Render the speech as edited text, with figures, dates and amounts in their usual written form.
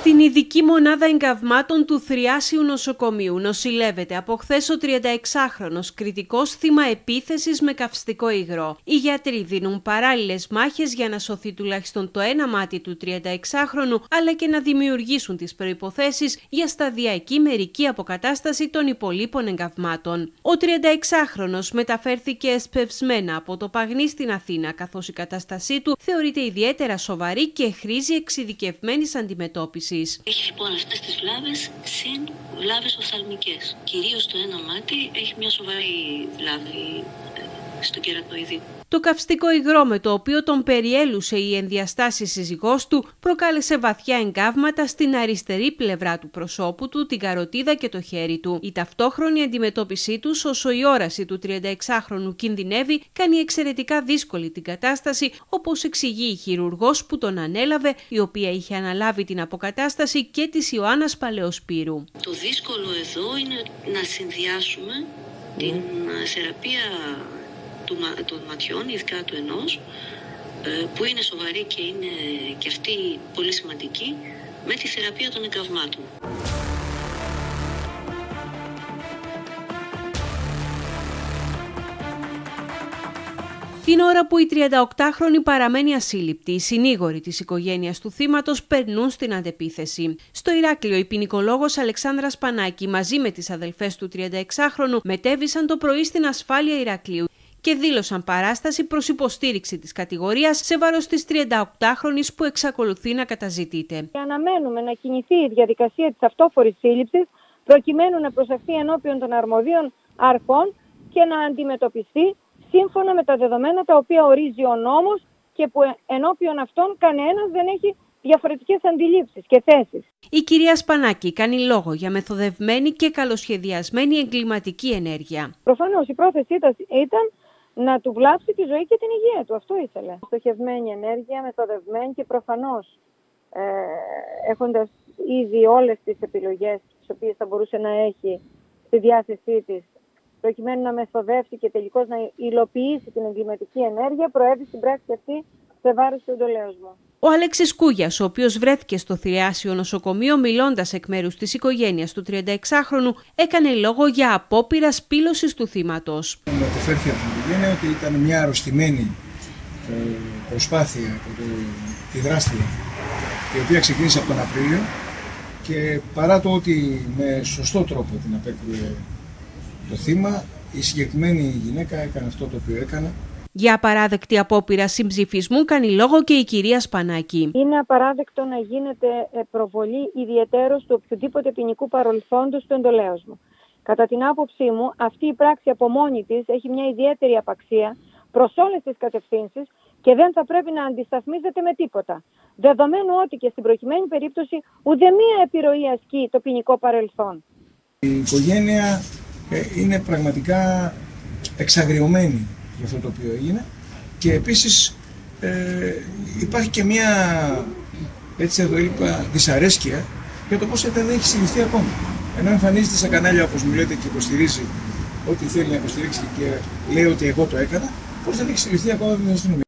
Στην ειδική μονάδα εγκαυμάτων του Θριάσιου Νοσοκομείου νοσηλεύεται από χθες ο 36χρονος κριτικός θύμα επίθεσης με καυστικό υγρό. Οι γιατροί δίνουν παράλληλες μάχες για να σωθεί τουλάχιστον το ένα μάτι του 36χρονου, αλλά και να δημιουργήσουν τις προϋποθέσεις για σταδιακή μερική αποκατάσταση των υπολείπων εγκαυμάτων. Ο 36χρονος μεταφέρθηκε εσπευσμένα από το Παγνί στην Αθήνα, καθώς η κατάστασή του θεωρείται ιδιαίτερα σοβαρή και χρήζει εξειδικευμένης αντιμετώπισης. Έχει λοιπόν αυτές τις βλάβες συν βλάβες οφθαλμικές. Κυρίως το ένα μάτι έχει μια σοβαρή βλάβη στο κερατοειδή. Το καυστικό υγρό με το οποίο τον περιέλουσε η ενδιαστάση σύζυγός του προκάλεσε βαθιά εγκάβματα στην αριστερή πλευρά του προσώπου του, την καροτίδα και το χέρι του. Η ταυτόχρονη αντιμετώπιση τους, όσο η όραση του 36χρονου κινδυνεύει, κάνει εξαιρετικά δύσκολη την κατάσταση, όπως εξηγεί η χειρουργός που τον ανέλαβε, η οποία είχε αναλάβει την αποκατάσταση και της Ιωάννας Παλαιοσπύρου. Το δύσκολο εδώ είναι να συνδυάσουμε την θεραπεία των ματιών, ειδικά του ενός, που είναι σοβαρή και είναι και αυτή πολύ σημαντική, με τη θεραπεία των εγκαυμάτων. Την ώρα που η 38χρονη παραμένει ασύλληπτη, οι συνήγοροι της οικογένειας του θύματος περνούν στην αντεπίθεση. Στο Ηράκλειο, η ποινικολόγος Αλεξάνδρα Σπανάκη μαζί με τις αδελφές του 36χρονου μετέβησαν το πρωί στην ασφάλεια Ηρακλείου και δήλωσαν παράσταση προς υποστήριξη της κατηγορίας σε βάρος της 38χρονης που εξακολουθεί να καταζητείται. Αναμένουμε να κινηθεί η διαδικασία της αυτόφορης σύλληψης προκειμένου να προσαχθεί ενώπιον των αρμοδίων αρχών και να αντιμετωπιστεί σύμφωνα με τα δεδομένα τα οποία ορίζει ο νόμος και που ενώπιον αυτών κανένας δεν έχει διαφορετικές αντιλήψεις και θέσεις. Η κυρία Σπανάκη κάνει λόγο για μεθοδευμένη και καλοσχεδιασμένη εγκληματική ενέργεια. Προφανώς η πρόθεση ήταν να του βλάψει τη ζωή και την υγεία του. Αυτό ήθελε. Στοχευμένη ενέργεια, μεθοδευμένη και προφανώς έχοντας ήδη όλες τις επιλογές τις οποίες θα μπορούσε να έχει στη διάθεσή της, προκειμένου να μεθοδεύσει και τελικώς να υλοποιήσει την εγκληματική ενέργεια, προέβη στην πράξη αυτή σε βάρος του εντολέωσμου. Ο Αλέξης Κούγιας, ο οποίος βρέθηκε στο Θριάσιο Νοσοκομείο μιλώντας εκ μέρους της οικογένειας του 36χρονου, έκανε λόγο για απόπειρα σπήλωσης του θύματος. Μεταφέρθηκε από την οικογένεια ότι ήταν μια αρρωστημένη προσπάθεια από τη δράστρια, η οποία ξεκίνησε από τον Απρίλιο και παρά το ότι με σωστό τρόπο την απέκρουε το θύμα, η συγκεκριμένη γυναίκα έκανε αυτό το οποίο έκανε. Για απαράδεκτη απόπειρα συμψηφισμού κάνει λόγο και η κυρία Σπανάκη. Είναι απαράδεκτο να γίνεται προβολή ιδιαιτέρως του οποιοδήποτε ποινικού παρελθόντος του εντολέωσμου. Κατά την άποψή μου, αυτή η πράξη από μόνη της έχει μια ιδιαίτερη απαξία προς όλες τις κατευθύνσεις και δεν θα πρέπει να αντισταθμίζεται με τίποτα. Δεδομένου ότι και στην προκειμένη περίπτωση ουδέμια επιρροή ασκεί το ποινικό παρελθόν. Η οικογένεια είναι πραγματικά εξαγριωμένη για αυτό το οποίο έγινε και επίσης υπάρχει και μια, έτσι εδώ είπα, δυσαρέσκεια για το πώς δεν έχει συλληφθεί ακόμα. Ενώ εμφανίζεται στα κανάλια, όπως μου λέτε, και υποστηρίζει ό,τι θέλει να υποστηρίξει και λέει ότι εγώ το έκανα, πώς δεν έχει συλληφθεί ακόμα με την αστυνομία.